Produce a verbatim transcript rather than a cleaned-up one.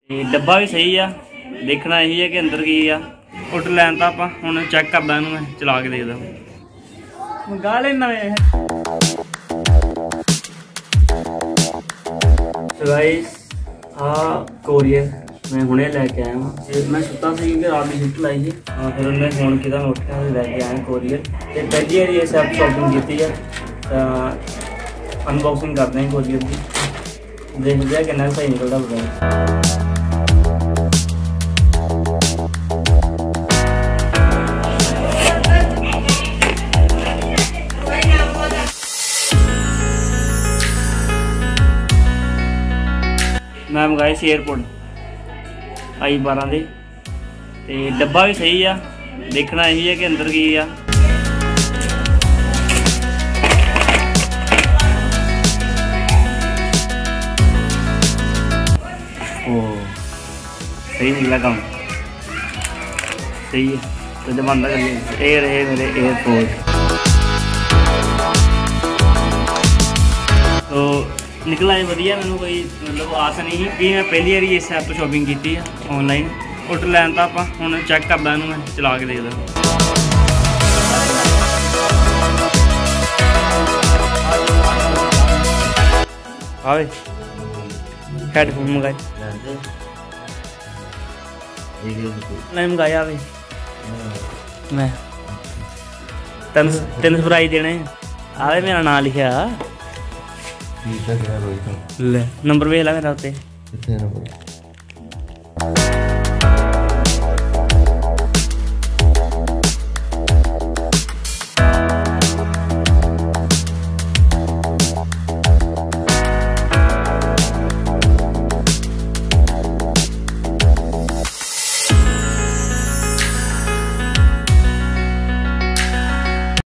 डब्बा भी सही आ, देखना यही है कि अंदर की आ। उठ लैन तो आप हम चैक करदा इनू, मैं चला के देखदा मंगा लेना। गाइस आ कोरियर मैं हुणे लैके आया वहाँ। मैं सुता सी कि रात की शिफ्ट लाई थी, फिर उन्हें फोन किया, मैं उठा लैके आया कोरियर। तो पहली बार इस ऐप शॉपिंग की है, अनबॉक्सिंग करते हैं कोरियर की, देखते हैं कितना सही निकलता बताया। मैं मंगाए सी एयरपोर्ट आई बारह दे, ते डब्बा भी सही आ, देखना यही है कि अंदर की आ। ओ सही निकला काम, सही है। तो जब अंदर कर एयर है मेरे एयरपोर्ट, तो निकला है वधिया। मैंने कोई मतलब आस नहीं कि मैं पहली बार इस ऐप तो शॉपिंग की है ऑनलाइन। उठ लैन तो आप हम चैक करदा इनू, मैं चला के देखदा। आवे हेडफोन मंगाए नहीं मंगाया आवे मैं तीन तीन फ्राई देने आवे, मेरा नाम लिखा ले नंबर वेख ला मेरा उत्ते।